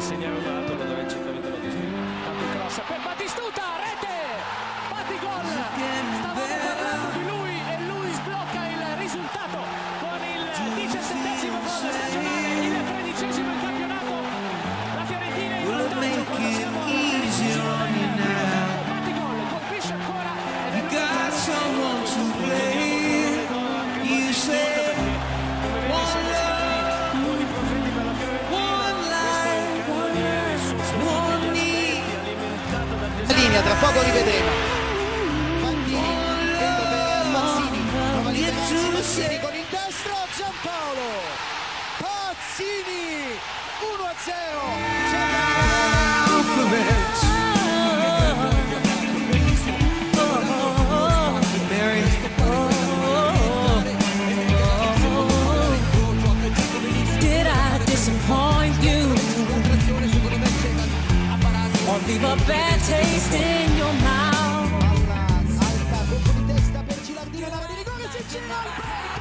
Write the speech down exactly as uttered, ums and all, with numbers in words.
segnare un altro da dove certamente lo distingue. Tanto cross per Batistuta, rete! Batigol! Stavamo parlando di lui e lui sblocca il risultato con il diciassettesimo gol stagionale, il tredicesimo in campionato. La Fiorentina in vantaggio quando siamo alla tredicesima del Batigol, colpisce ancora ed è linea, tra poco rivedremo. Fantini, dentro per Pazzini, prova a liberarsi Pazzini con il destro, Giampaolo Pazzini, uno a zero. Did I disappoint you? Or leave a bad taste in your mouth? alta, colpo di testa per Gilardino, la di rigore, si gira al break!